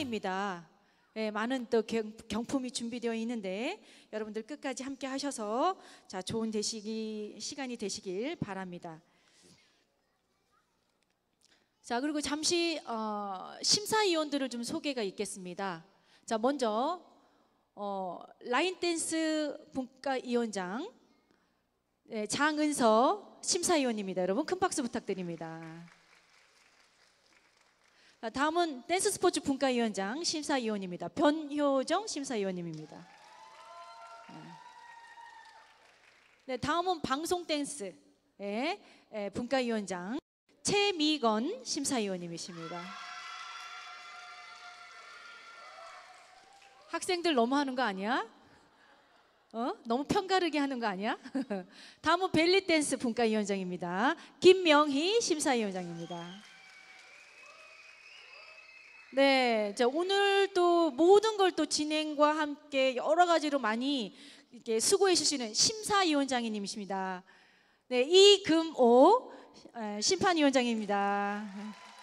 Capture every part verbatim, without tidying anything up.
경품입니다. 예, 많은 또 경, 경품이 준비되어 있는데 여러분들 끝까지 함께 하셔서 자, 좋은 되시기, 시간이 되시길 바랍니다. 자, 그리고 잠시 어, 심사위원들을 좀 소개가 있겠습니다. 자, 먼저 어, 라인댄스 분과위원장 네, 장은서 심사위원입니다. 여러분 큰 박수 부탁드립니다. 다음은 댄스 스포츠 분과위원장 심사위원입니다. 변효정 심사위원님입니다. 네, 다음은 방송 댄스 네, 네, 분과위원장 최미건 심사위원님이십니다. 학생들 너무 하는 거 아니야? 어? 너무 편가르게 하는 거 아니야? 다음은 벨리 댄스 분과위원장입니다. 김명희 심사위원장입니다. 네, 자, 오늘 또 모든 걸 또 진행과 함께 여러 가지로 많이 이렇게 수고해 주시는 심사위원장님이십니다. 네, 이금오 심판위원장입니다.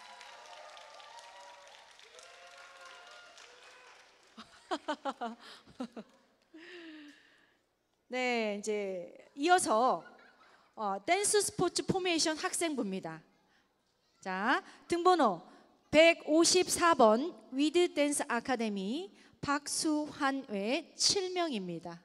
네, 이제 이어서 어, 댄스 스포츠 포메이션 학생부입니다. 자, 등번호 백오십사 번 위드 댄스 아카데미 박수환외 칠 명입니다.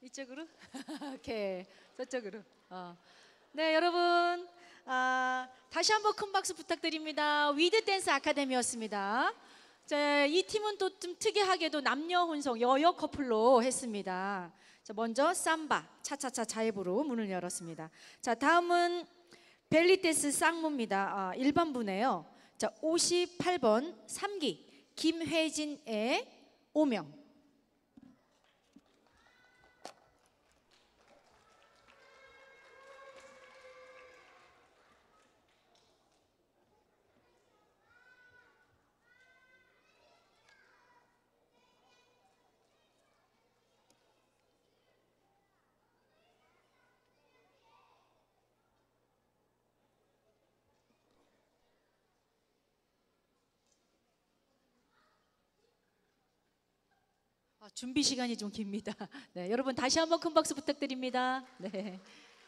이쪽으로? 오케이. 저쪽으로. 어. 네, 여러분. 아, 다시 한번 큰 박수 부탁드립니다. 위드 댄스 아카데미였습니다. 자, 이 팀은 또 좀 특이하게도 남녀 혼성 여여 커플로 했습니다. 자, 먼저 삼바 차차차 자이브로 문을 열었습니다. 자, 다음은 벨리 댄스 쌍무입니다. 아, 일반부네요. 자, 오십팔 번 삼 기 김혜진의 오명. 아, 준비 시간이 좀 깁니다. 네, 여러분 다시 한번 큰 박수 부탁드립니다. 네.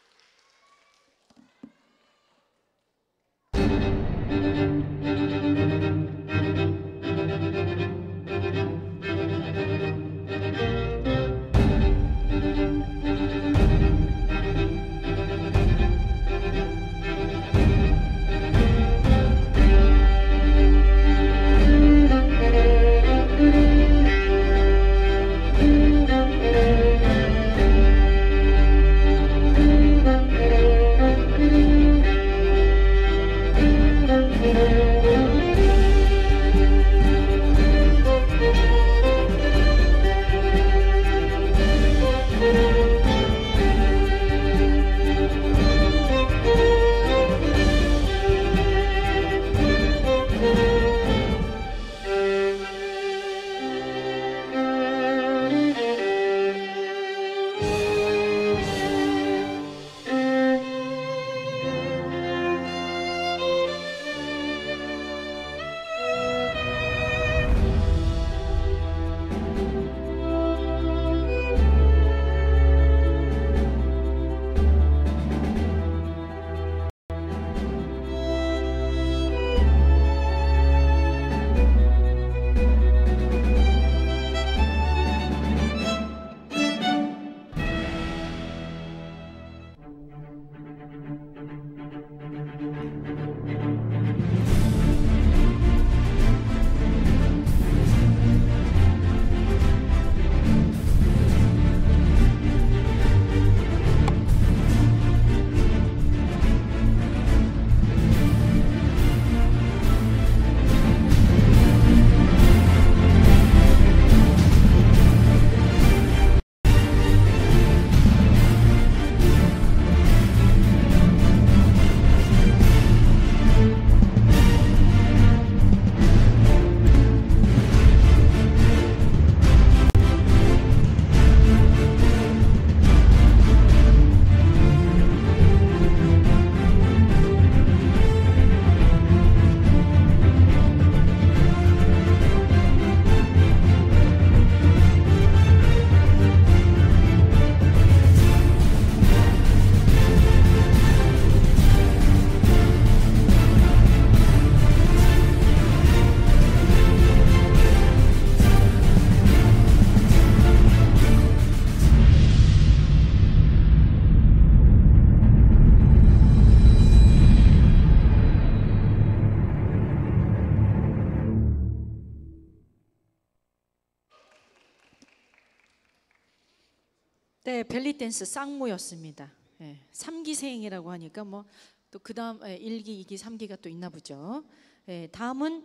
네, 벨리 댄스 쌍무였습니다. 네, 삼 기생이라고 하니까 뭐 또 그다음 네, 일 기, 이 기, 삼 기가 또 있나 보죠. 네, 다음은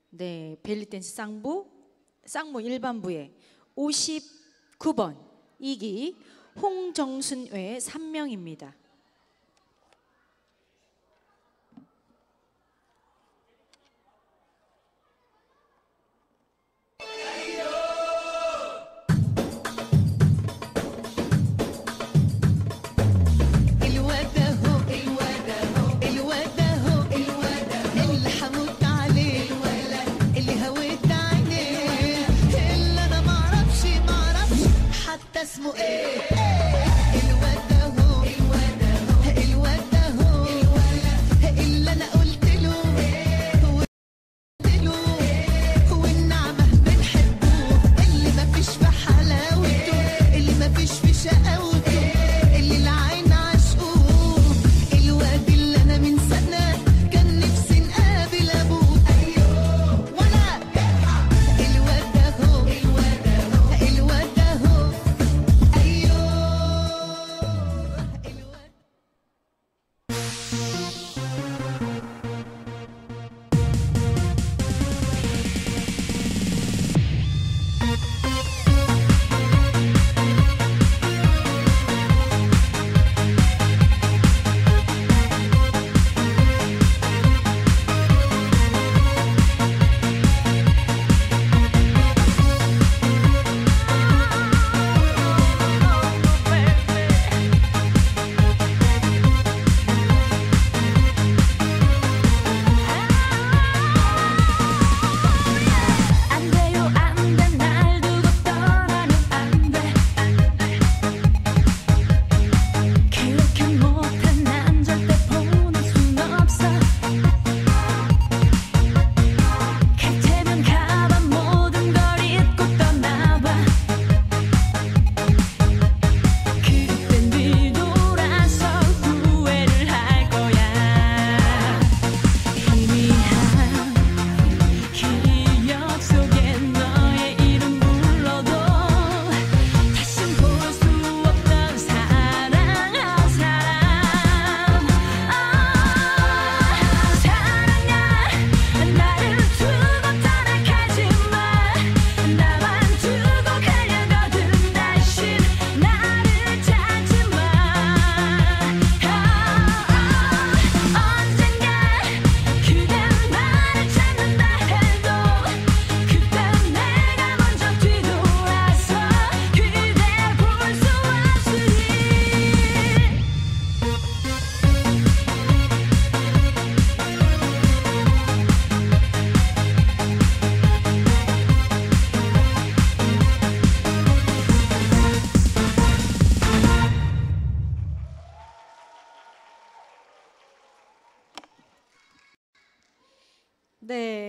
네, 벨리 댄스 쌍부 쌍무 일반부의 오십구 번 이 기 홍정순 외 삼 명입니다. اسمه ايه الواد ده هو الواد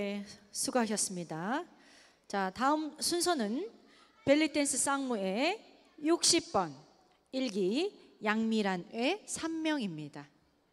네, 수고하셨습니다. 자, 다음 순서는 벨리댄스 쌍무의 육십 번 일기 양미란의 삼명입니다.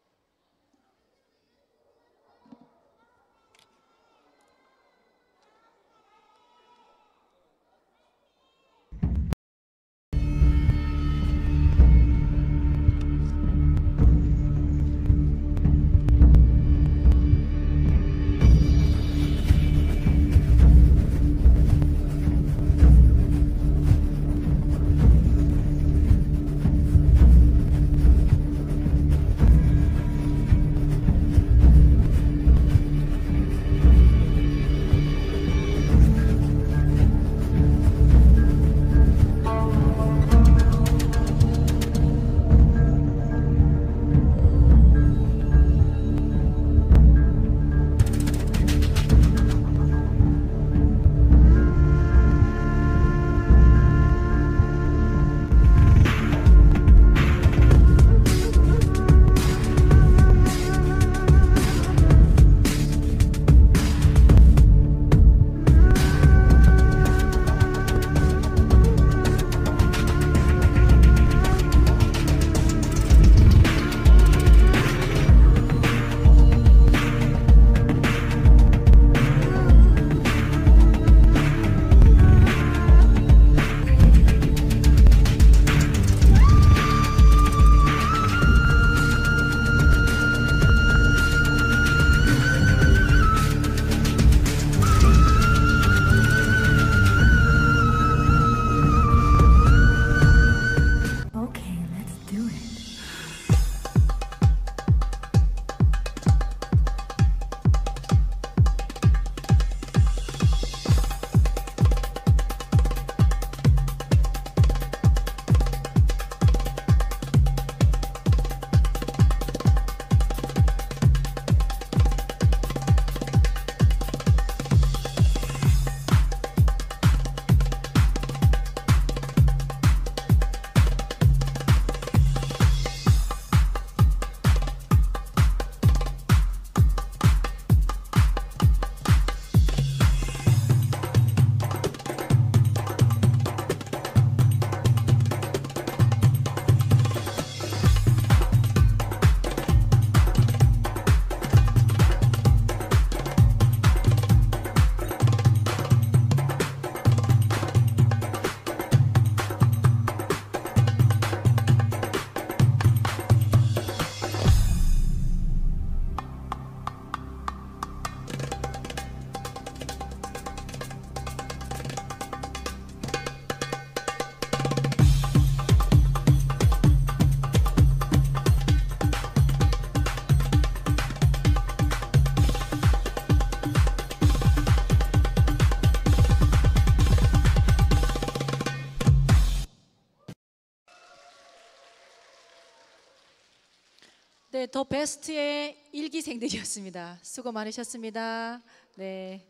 네, 더 베스트의 일기생들이었습니다. 수고 많으셨습니다. 네.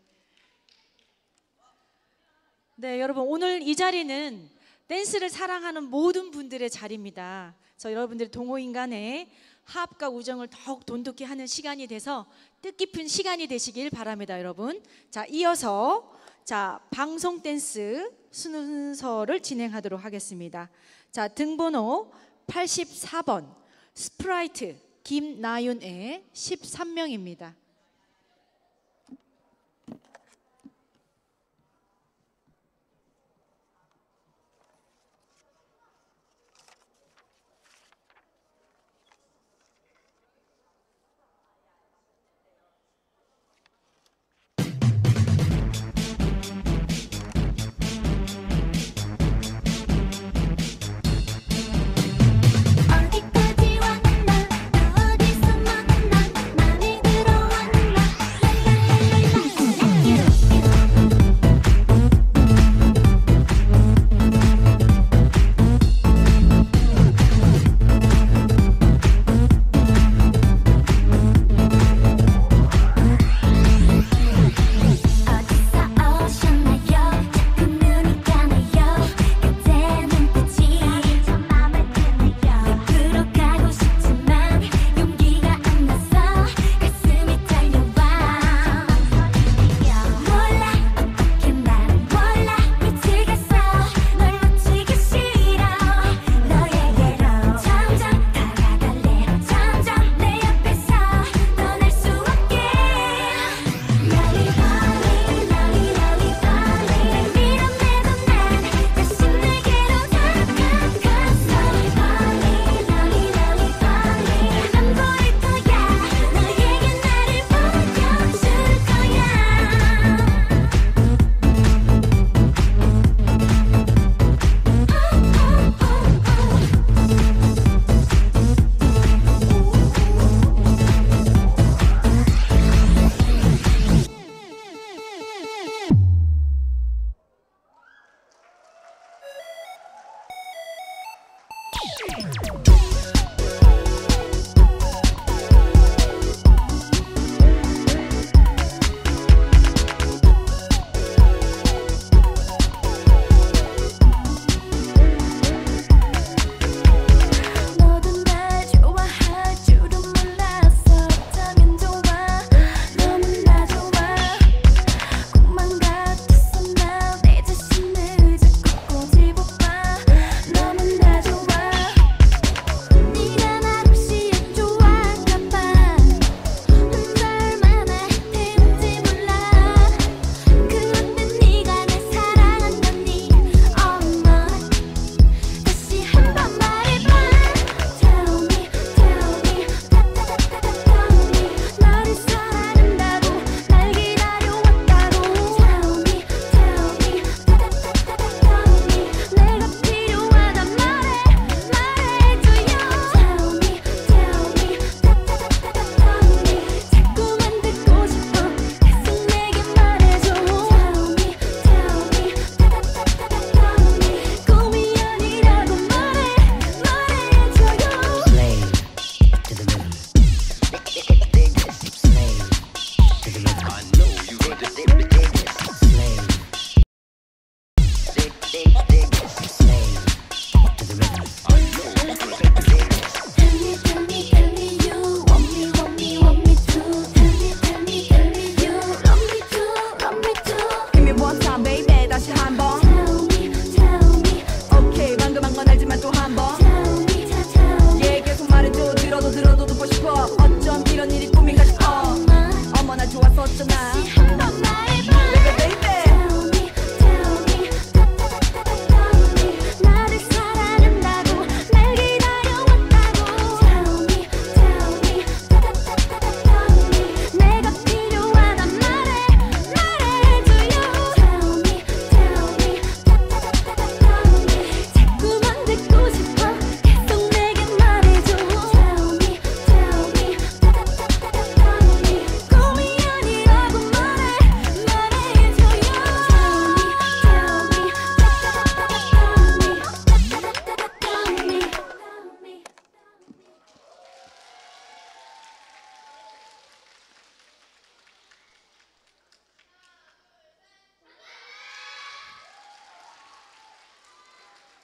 네, 여러분 오늘 이 자리는 댄스를 사랑하는 모든 분들의 자리입니다. 저 여러분들의 동호인간의 화합과 우정을 더욱 돈독히 하는 시간이 돼서 뜻깊은 시간이 되시길 바랍니다, 여러분. 자, 이어서 자 방송 댄스 순서를 진행하도록 하겠습니다. 자, 등번호 팔십사 번 스프라이트 김나윤의 십삼 명입니다. 어디까지 왔나 어디서 만나 맘에 들어와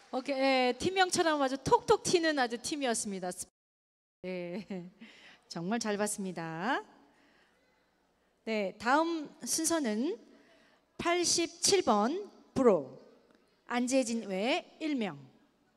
오케이, 예, 팀명처럼 아주 톡톡 튀는 아주 팀이었습니다. 네, 정말 잘 봤습니다. 네, 다음 순서는 팔십칠 번 브로 안재진 외 일 명.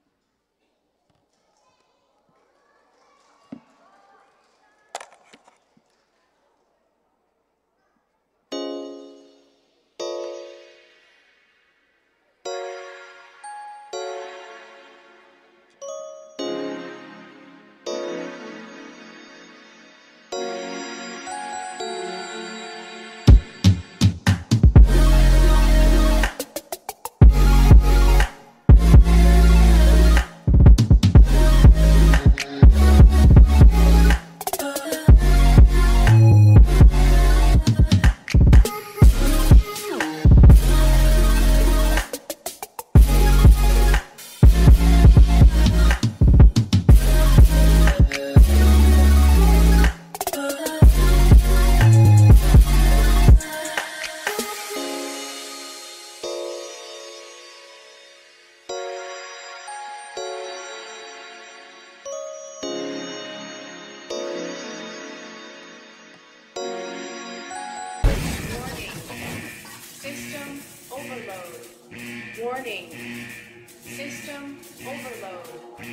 Warning, system overload.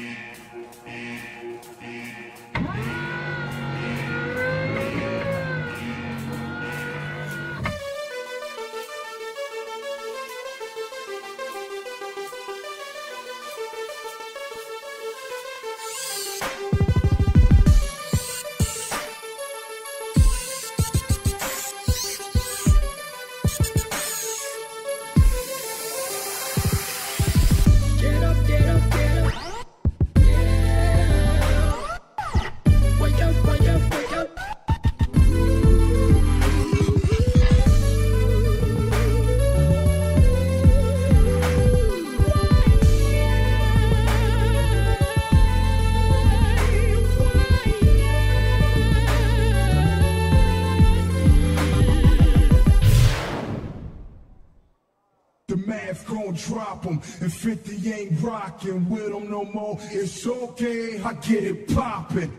The math gon' drop 'em, and fifty ain't rockin' with 'em no more. It's okay, I get it poppin'.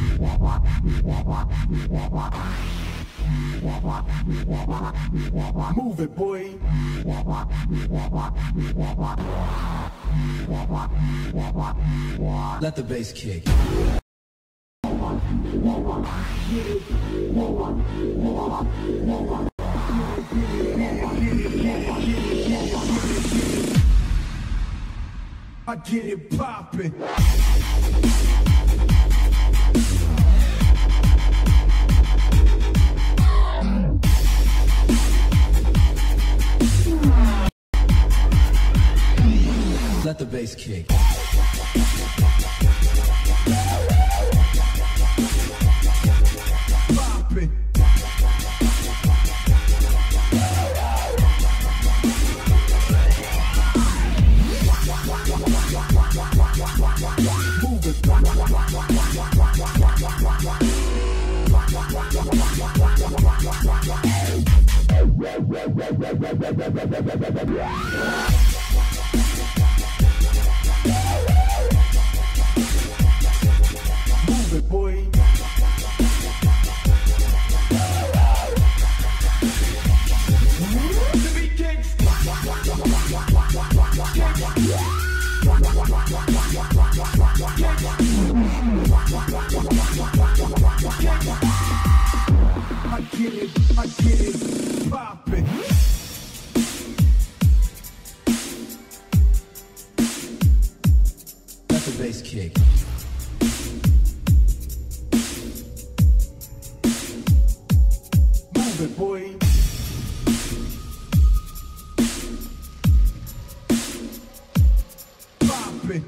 Move it, boy. Let the bass kick. I get it poppin'. Let the bass kick. Poppin'. Move it. Move it, boy. I get it, I get it, poppin'. Let the bass kick. Move it, boy. Poppin'.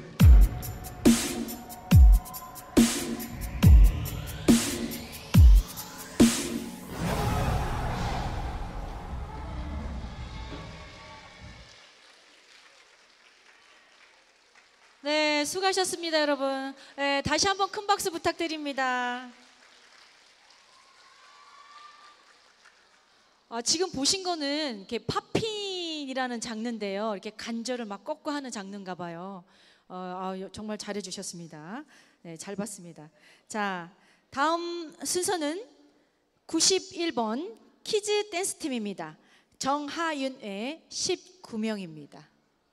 네, 수고하셨습니다, 여러분. 네, 다시 한번 큰 박수 부탁드립니다. 아, 지금 보신 거는 이렇게 팝핀이라고 이라는 장르인데요. 이렇게 간절을 막 꺾고 하는 장르인가 봐요. 어, 아, 정말 잘해 주셨습니다. 네, 잘 봤습니다. 자, 다음 순서는 구십일 번 키즈 댄스 팀입니다. 정하윤의 십구 명입니다.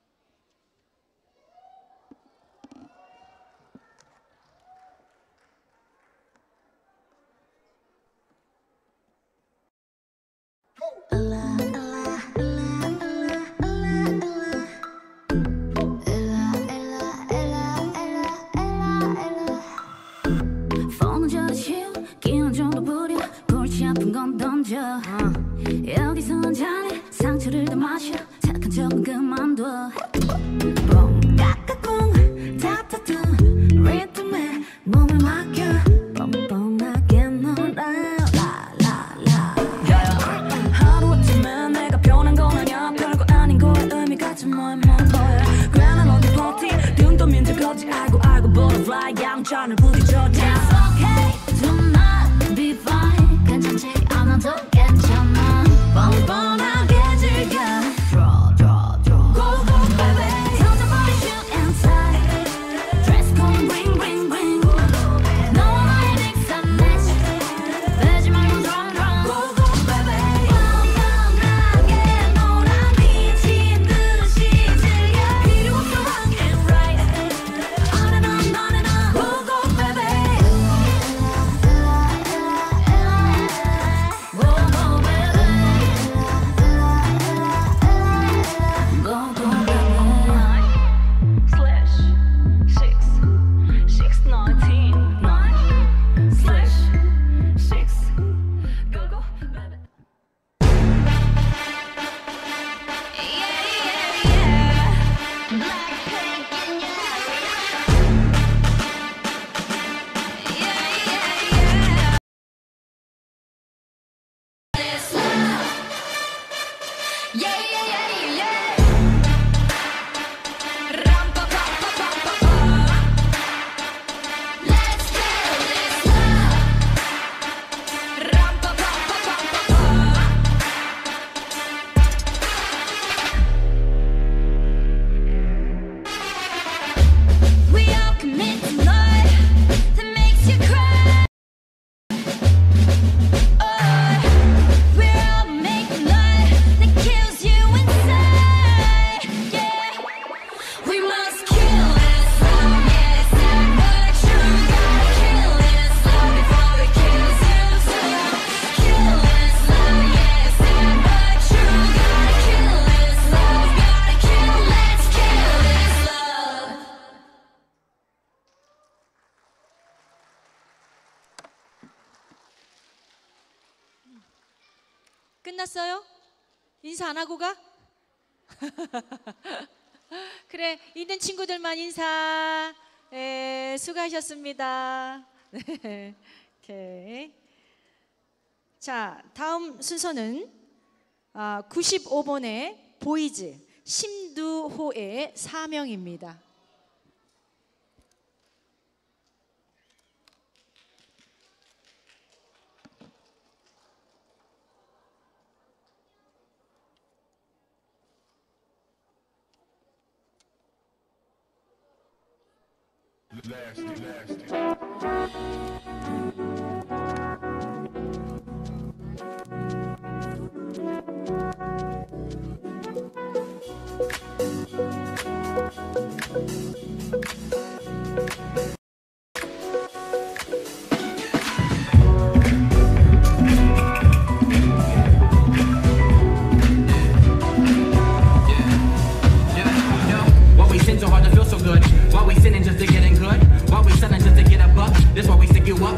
여기서 잔에 상처를 더 마셔 착한 척은 그만둬 뻥 까까꿍 타타타 리듬에 몸을 맡겨 뻔뻔하게 놀아 라라라 하루아침에 내가 변한 건 아니야 별거 아닌 거에 의미가 좀 뭐야 뭐야 괜한 어디 버티 등 떠민 적 없지 알고 알고 butterfly 양천을 부딪혀 That's okay do not be fine 괜찮지 않아도 괜찮아 뻔뻔하게 즐겨 Draw, draw, draw Go, go, baby 터져버린 shoe and tie Dress code ring, ring, ring 너와 나의 mix and match 빼지 말고 drum, drum Go, go, baby 뻔뻔하게 놀아 미친 듯이 즐겨 필요 없어 wrong and right On and on, on and on Go, go, baby Go, go, baby Go, go, baby. Nine slash six six nineteen. Nine slash six. Go, go, baby. Yeah, yeah, yeah. Blackpink in your yeah, yeah, yeah. This love. Yeah, yeah, yeah, yeah. Ram-pa-pa-pa-pa-pa-pa. Let's get this love. Ram-pa-pa-pa-pa-pa-pa. We all commit to love that makes you cry. Oh, we're all making love that kills you inside. Yeah, we must kill this love. Yeah, it's not what you gotta kill this love before it kills you too. Kill this love. Yeah, it's not what you gotta kill this love. Gotta kill. Let's kill this love. 끝났어요? 인사 안 하고 가? 그래, 있는 친구들만 인사. 네, 수고하셨습니다. 네, 오케이. 자, 다음 순서는 아, 구십오 번의 보이즈 심두호의 사명입니다. Nasty, nasty. Why we sin so hard to feel so good? Why we sinning just to get in good? Why we selling just to get a buck? This why we stick you up.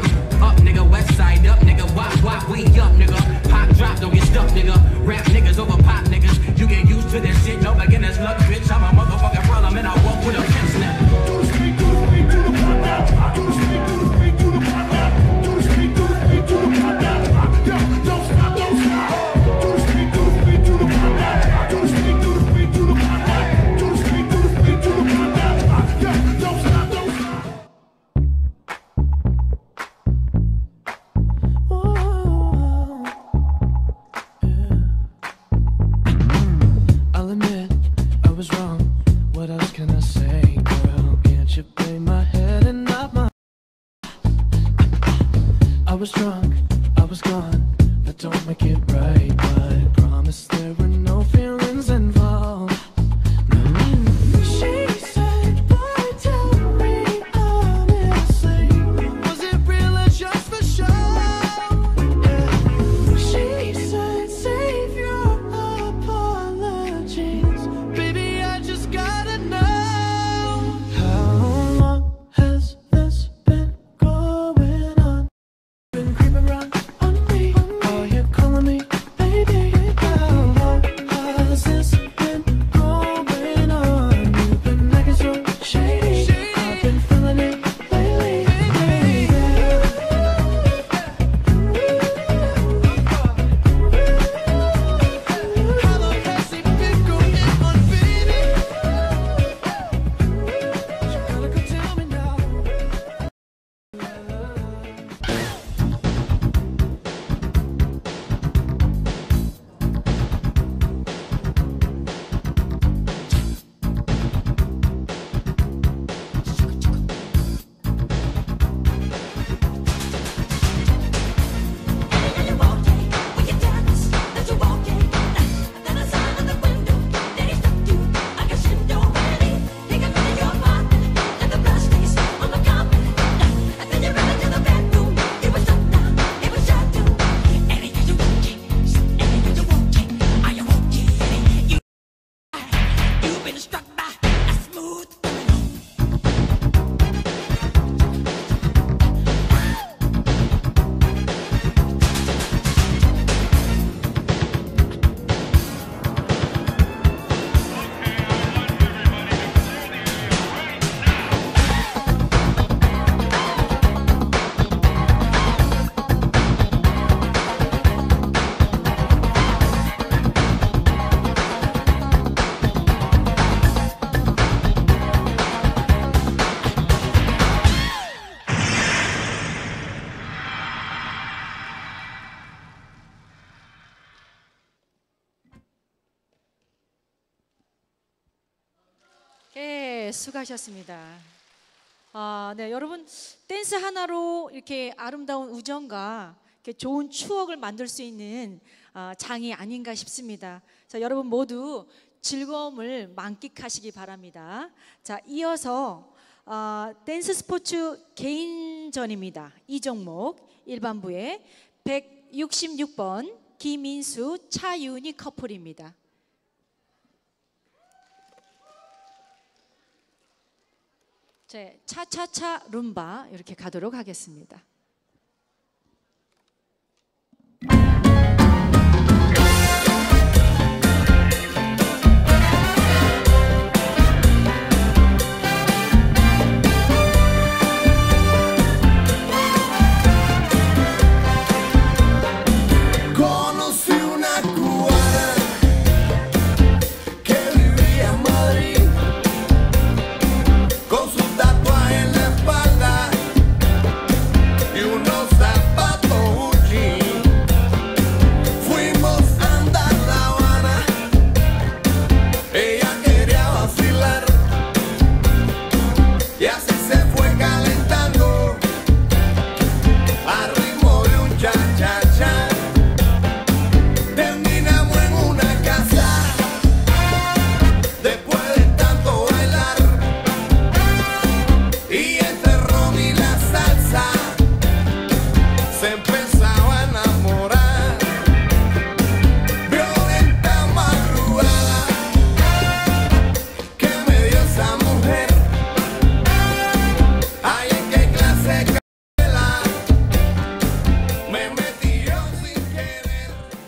getting struck by a smooth criminal. 네, 수고하셨습니다. 아, 네, 여러분 댄스 하나로 이렇게 아름다운 우정과 이렇게 좋은 추억을 만들 수 있는 아, 장이 아닌가 싶습니다. 자, 여러분 모두 즐거움을 만끽하시기 바랍니다. 자, 이어서 아, 댄스 스포츠 개인전입니다. 이 종목 일반부의 백육십육 번 김인수 차윤희 커플입니다. 네, 차차차 룸바 이렇게 가도록 하겠습니다. Conocí una cubana que vivía en Madrid con su tatuaje en la espalda y unos zapatos Gucci. Fuimos a andar La Habana, ella quería vacilar y así se fue calentando al ritmo de un cha-cha-cha. Terminamos en una casa después de tanto bailar y entre ron y la salsa se empezaba a enamorar. Violenta madrugada que me dio esa mujer. Ay, en qué clase de caela me metí yo sin querer.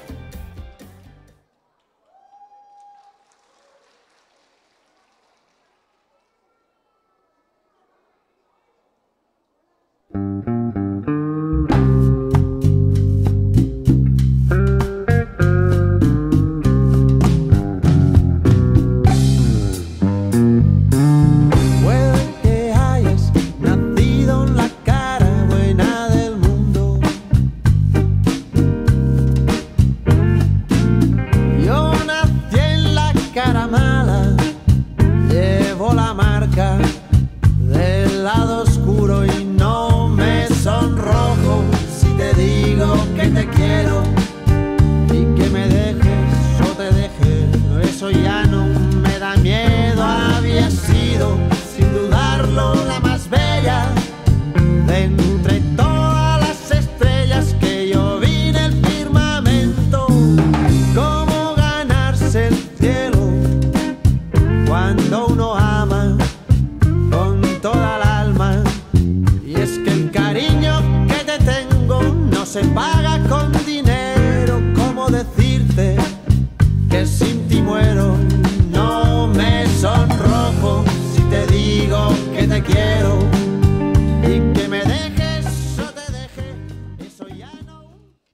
Puede que hayas nacido en la cara buena del mundo. Yo nací en la cara mala, llevo la marca del lado oscuro y no me sonrojo si te digo que te quiero y que me dejes o te deje. Eso ya no me da miedo, había sido sin dudarlo la más bella de entre todas las estrellas que yo vi en el firmamento. Cómo ganarse el cielo cuando uno ama con toda el alma. Y es que el cariño que te tengo no se paga con dinero. ¿Cómo decirte que sin ti muero? No me sonrojo si te digo que te quiero y que me dejes o te deje. Eso ya no.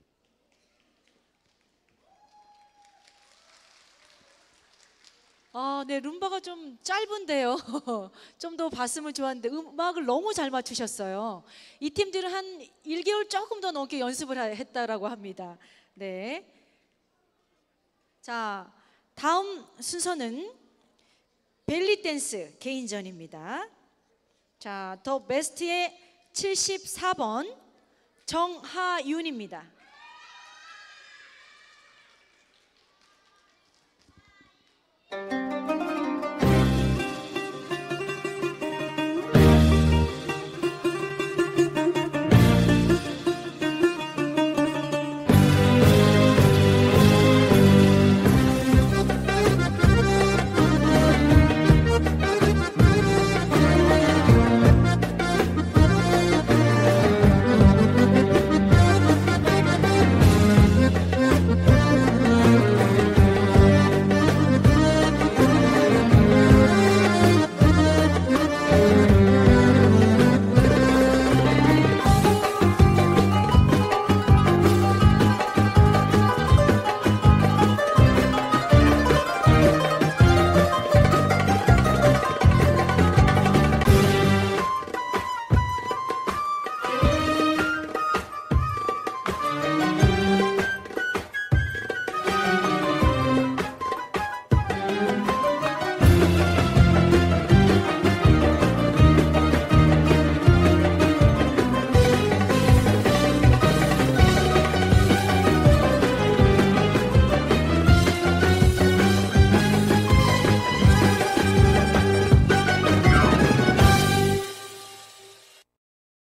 아, 네, 룸바가 좀 짧은데요. 좀 더 봤으면 좋았는데 음악을 너무 잘 맞추셨어요. 이 팀들은 한 일 개월 조금 더 넘게 연습을 하- 했다라고 합니다. 네. 자, 다음 순서는 벨리 댄스 개인전입니다. 자, 더 베스트의 칠십사 번 정하윤입니다. Thank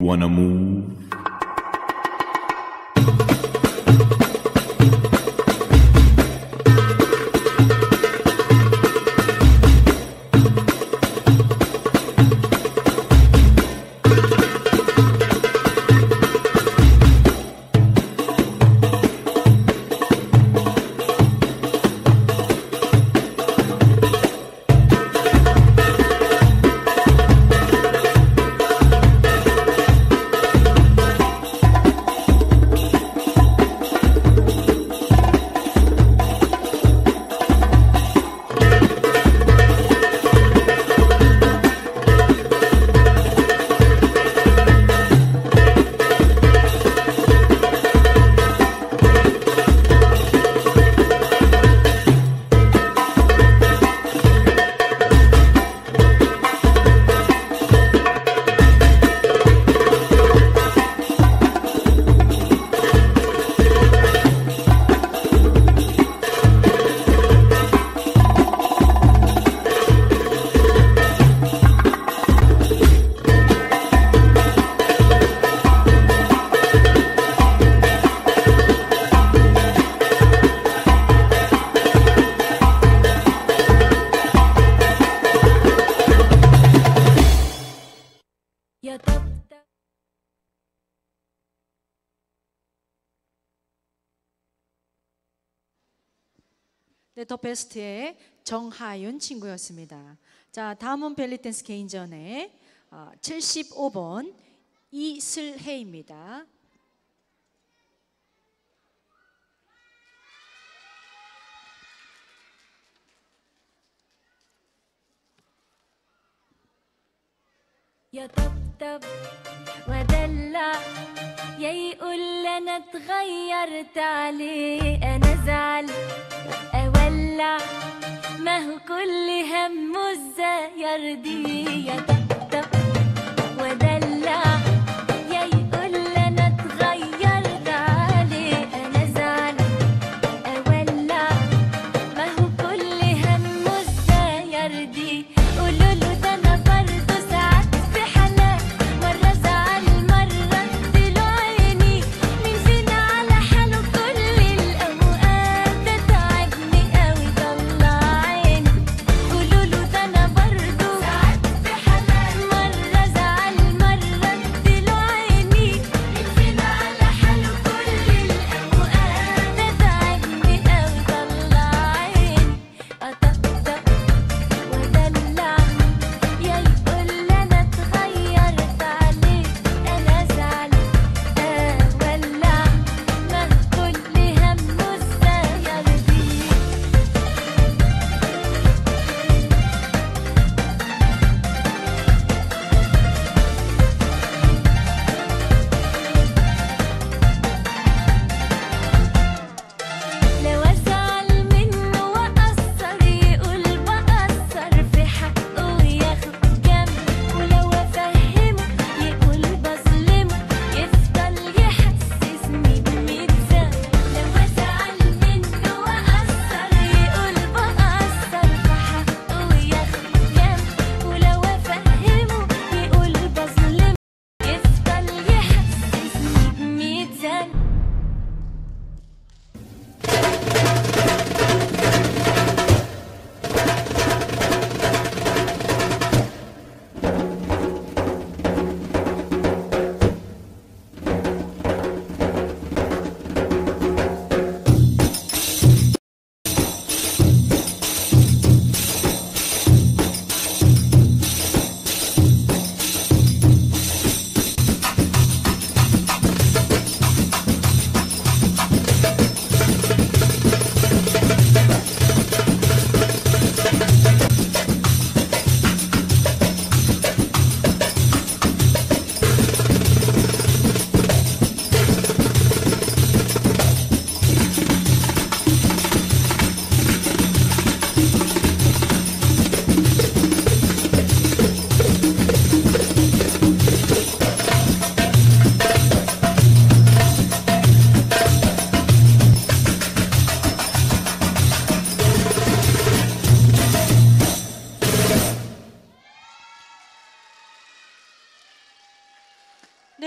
wanna move? 네, 더 베스트의 정하윤 친구였습니다. 자, 다음은 벨리댄스 개인전의 어, 칠십오 번 이슬혜입니다. يطبطب ودلع يا يقول انا اتغيرت عليه انا زعل اولع ما هو كل همه ازاي يرضيه يطبطب ودلع يا يقول انا اتغيرت عليه انا زعل اولع ما هو كل همه ازاي يرضيه قولوا له ده انا برضه ساعات في حالات مره زعل مره اديله عيني مين فينا على حاله كل الاوقات ده تعبني قوي طلع عيني قولوا له ده انا برضه ساعات في حالات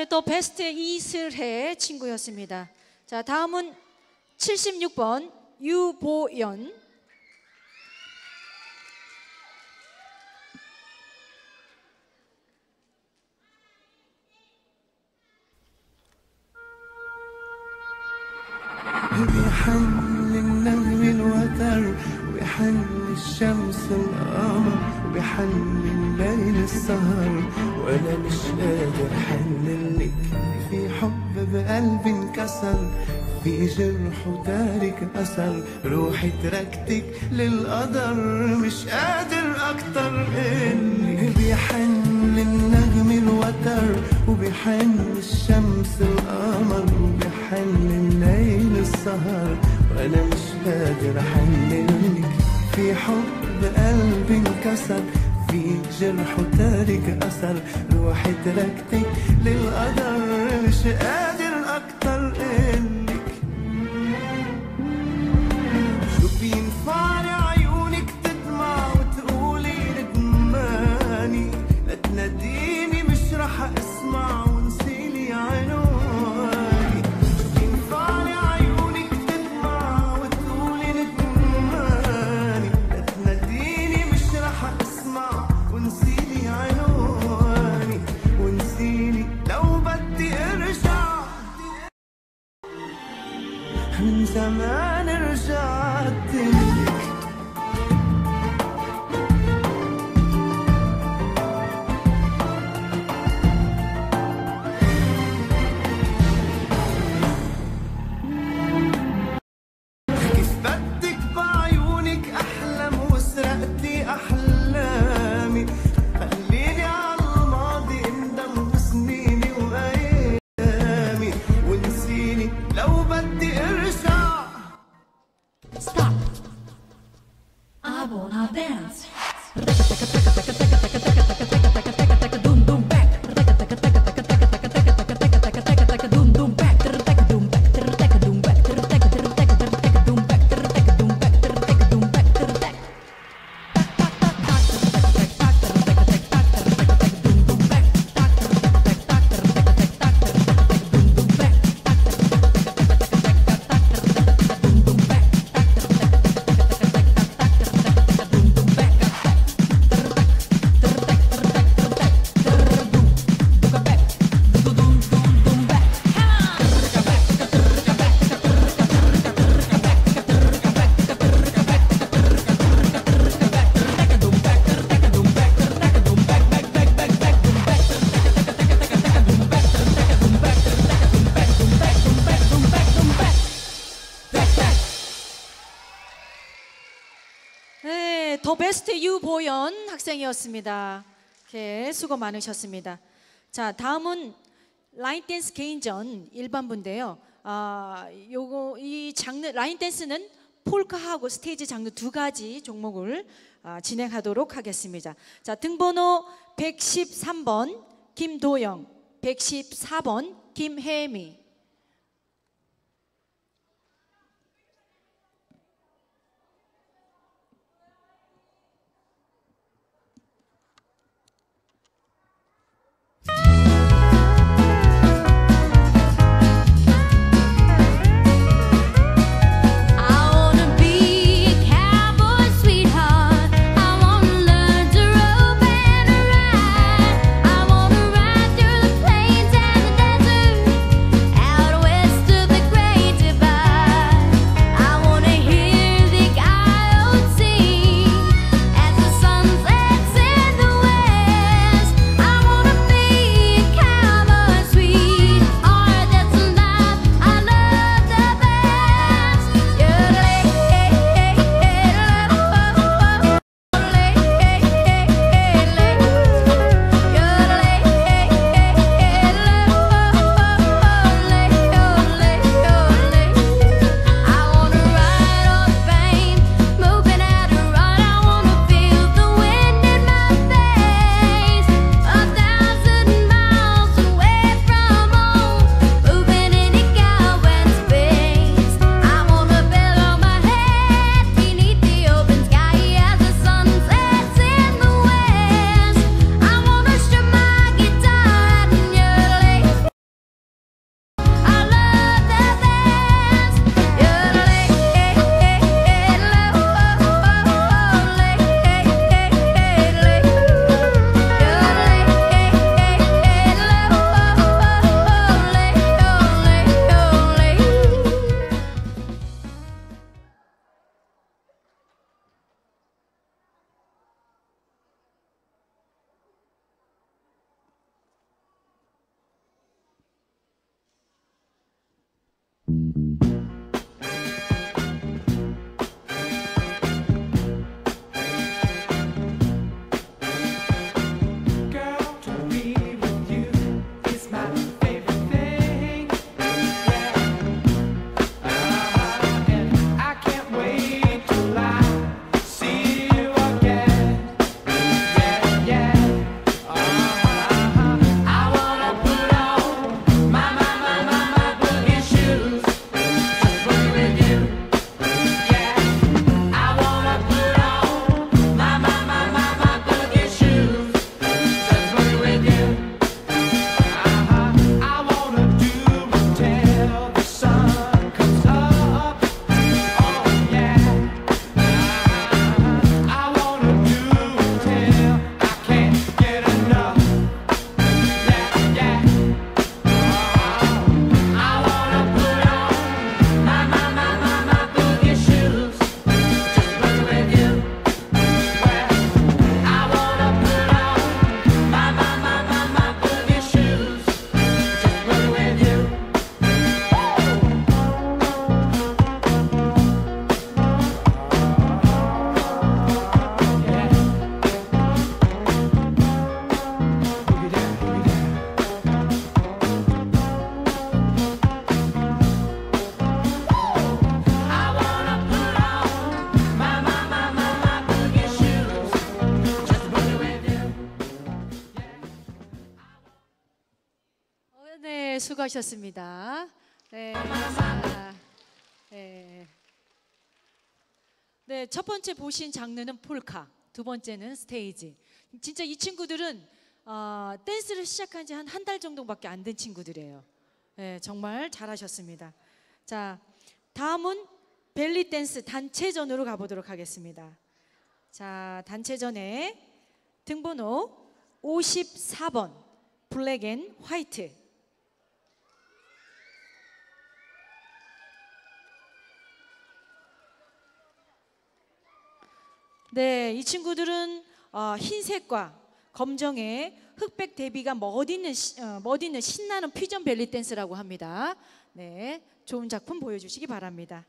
네, 더 베스트 이슬혜 친구였습니다. 자, 다음은 칠십육 번 유보연. بيحن النجم الوتر وبيحن الشمس القمر وبيحن الليل السهر وانا مش قادر حنلك في حب بقلبي انكسر في جرح وتارك اثر روحي تركتك للقدر مش قادر اكتر انك بيحن النجم الوتر وبيحن الشمس القمر وبيحن الليل السهر وانا مش قادر احنلك في حب قلبي انكسر في جرح وتارك اثر روحي تركتك للقدر مش قادر اكتر انك شو بينفعني عيونك تدمع وتقولي ندماني لا تناديني مش رح اسمع ونسيلي عنواني شو بينفعني عيونك تدمع وتقولي ندماني لا تناديني مش رح اسمع ونسيلي عنواني ونسيلي لو بدي ارجع من زمان رجعت لك كيف بدك بعيونك احلم وسرقتي احلامي خليني على الماضي اندم بسنيني وايامي ونسيني لو بدي ارجع Stop. I wanna dance. Doom doom back. Doom doom back. Doom back. Doom back. Doom back. Doom back. 네, 더 베스트 유보연 학생이었습니다. 이렇게 수고 많으셨습니다. 자, 다음은 라인 댄스 개인전 일반부인데요. 아, 요거 이 장르 라인 댄스는 폴카하고 스테이지 장르 두 가지 종목을 아, 진행하도록 하겠습니다. 자, 등번호 백십삼 번 김도영, 백십사 번 김혜미. I 수고하셨습니다. 네, 자, 네. 네, 첫 번째 보신 장르는 폴카, 두 번째는 스테이지. 진짜 이 친구들은 어, 댄스를 시작한 지 한 한 달 정도밖에 안 된 친구들이에요. 네, 정말 잘하셨습니다. 자, 다음은 벨리 댄스 단체전으로 가보도록 하겠습니다. 자, 단체전에 등번호 오십사 번 블랙 앤 화이트. 네, 이 친구들은 어, 흰색과 검정의 흑백 대비가 멋있는, 어, 멋있는 신나는 퓨전 벨리 댄스라고 합니다. 네, 좋은 작품 보여주시기 바랍니다.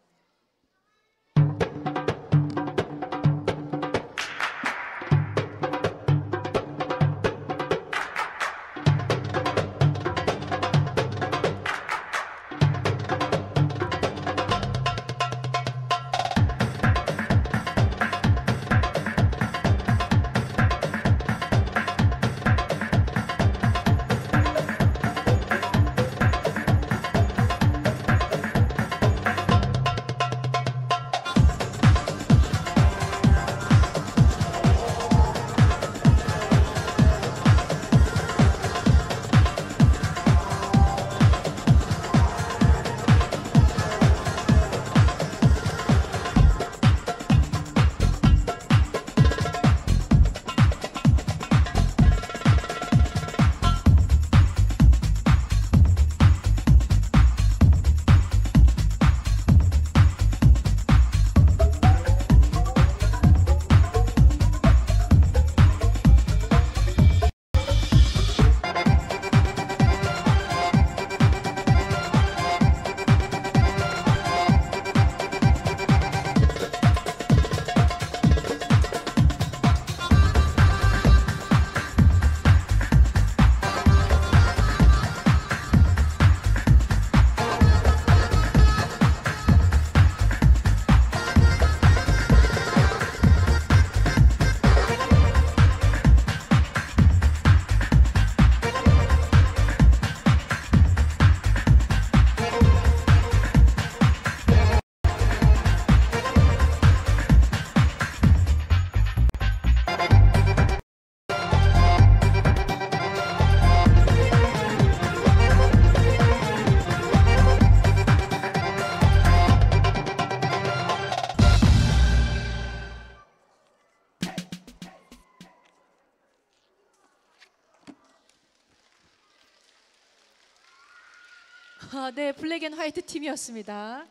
아, 네, 블랙 앤 화이트 팀이었습니다.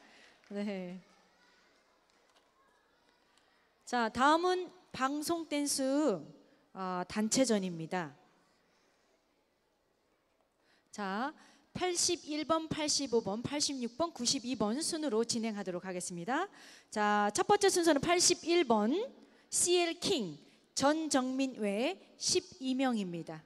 네. 자, 다음은 방송 댄스 어, 단체전입니다. 자, 팔십일 번, 팔십오 번, 팔십육 번, 구십이 번 순으로 진행하도록 하겠습니다. 자, 첫 번째 순서는 팔십일 번 씨엘 킹 전정민 외 십이 명입니다.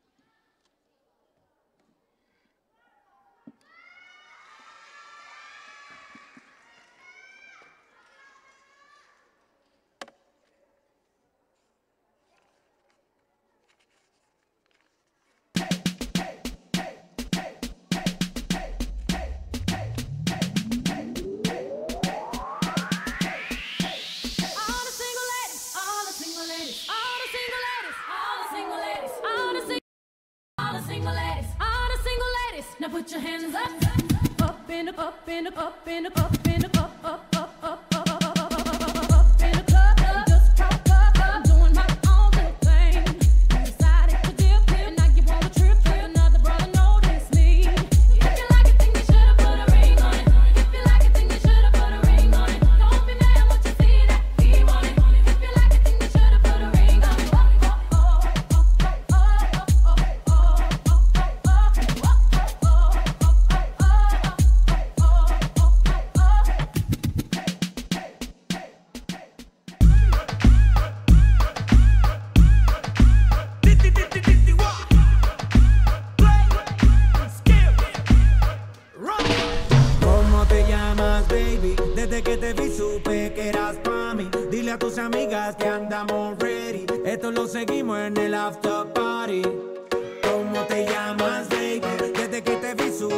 Now put your hands up, up in the, up in the, up in the, up in the, up, up, up, up, up, up, up, up in the club. Just pop up, I'm doing my own little thing. You decided to dip, and now you want a trip. Another brother noticed me. If you like it, then you should've put a ring on it. If you like it, then you should've put a ring on it. Don't be mad what you see that he want it. If you like it, then you should've put a ring on it. Oh, oh, oh, oh, oh, oh, oh, oh, oh, oh. Que te vi supe que eras pa' mí. Dile a tus amigas que andamos ready. Esto lo seguimos en el after party. ¿Cómo te llamas, baby? Desde que te vi supe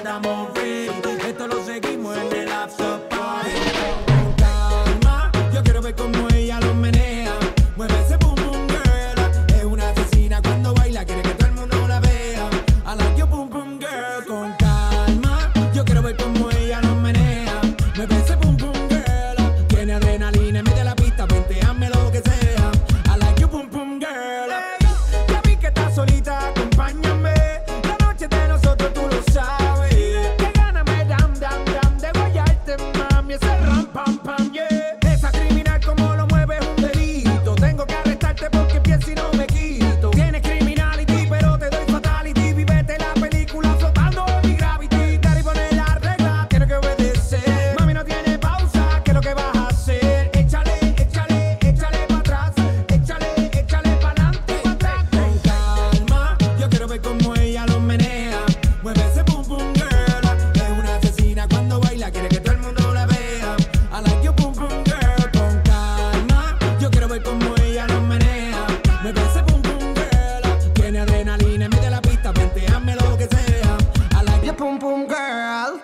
estamos ready. Esto lo seguimos en el after party. Con calma, yo quiero ver cómo ella lo menea. Mueve ese boom boom girl. Es una asesina cuando baila, quiere que todo el mundo la vea. I like your boom boom girl. Con calma, yo quiero ver cómo ella lo menea. Mueve ese boom boom girl. Tiene adrenalina, mete la pista, venteame lo que sea. I like your boom boom girl. Hey, ya vi que estás solita, acompáñame. La noche de nosotros tú lo sabes. Que gana me dam dam dam de guayarte, mami. Ese ram pam pam, yeah. Esa criminal como lo mueve es un delito. Tengo que arrestarte porque pienso y no me quito. Tienes criminality, pero te doy fatality. Vivete la película flotando en mi gravity. Cari pone la regla, tiene que obedecer. Mami no tiene pausa, ¿qué es lo que vas a hacer? Échale, échale, échale para atrás. Échale, échale para adelante, para atrás. Con calma, yo quiero ver cómo ella lo menea. Mueve ese boom boom girl. Es una asesina cuando baila, quiere que todo el mundo la vea. I like your boom boom girl. Con calma, yo quiero ver cómo ella lo menea. Mueve ese boom boom girl. Tiene adrenalina, mete la pista, venteame lo que sea. I like your boom boom girl.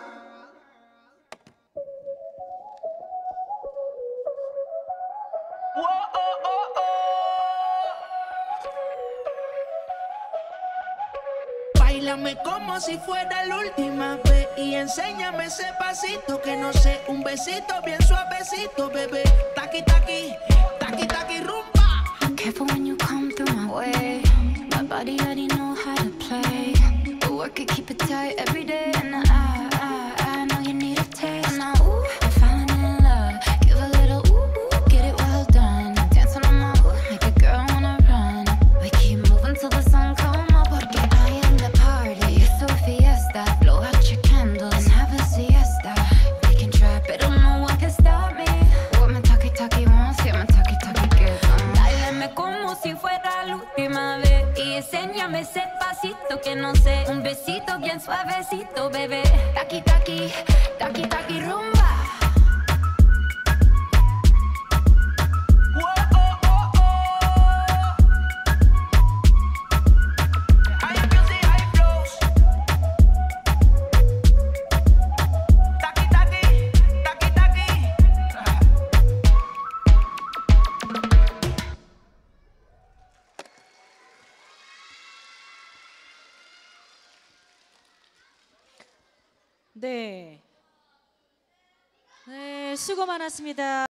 Báilame como si fuera la última vez y enséñame ese pasito que no sé, un besito bien suavecito, bebé. Taqui taqui, taqui taqui rumba. Careful when you come through my way. My body already know how to play. But work it, keep it tight every day. And I, I, I know you need a taste. And I, ooh, I'm falling in love. Give a little ooh, ooh, get it well done. Dancing on my ooh, make a girl wanna run. We keep moving till the sun come up. Porque I am the party. It's a fiesta. Blow out your candles and have a siesta. We can try, but no one can stop me. What my talkie talkie wants, yeah, my talkie talkie gets on. Báilame como si fuera la última vez y enséñame ese pasito que no sé, un besito bien suavecito, bebé. Taqui taqui, taqui taqui rumba. 네. 네, 수고 많았습니다.